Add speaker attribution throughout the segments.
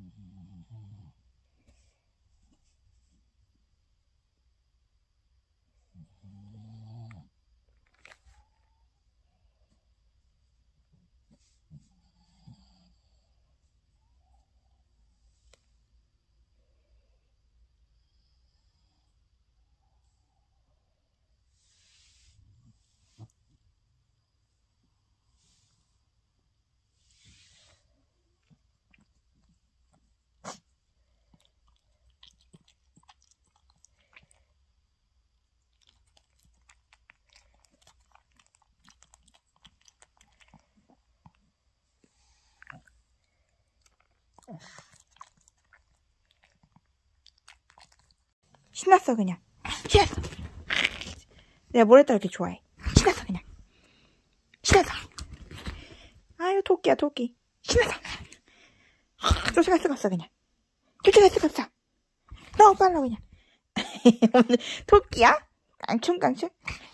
Speaker 1: 신났어 그냥. 신났어. 내가 뭘 했다 이렇게 좋아해. 신났어 그냥. 신났어. 아유 토끼야 토끼. 신났어. 쫓아갈 수가 없어 그냥. 쫓아갈 수가 없어. 너무 빨라 그냥. 오늘 토끼야? 깡충깡충.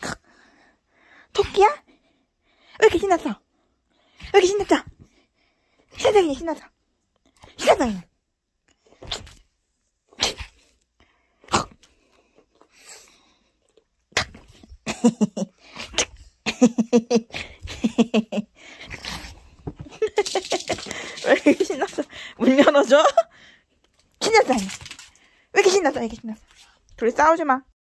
Speaker 1: 토끼야? 왜 이렇게 신났어? 왜 이렇게 신났어? 신났어 그냥 신났어. 신났어 그냥. 왜 이렇게 신났어? 문 열어줘? 신났어. 왜 이렇게 신났어? 왜 이렇게 신났어? 둘이 싸우지 마.